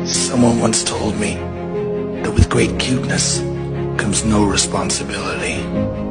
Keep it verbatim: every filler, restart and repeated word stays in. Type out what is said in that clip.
Someone once told me that with great cuteness comes no responsibility.